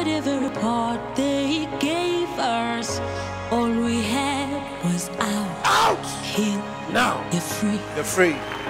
whatever part they gave us, all we had was out. Out! Here, Now you're free. you're free.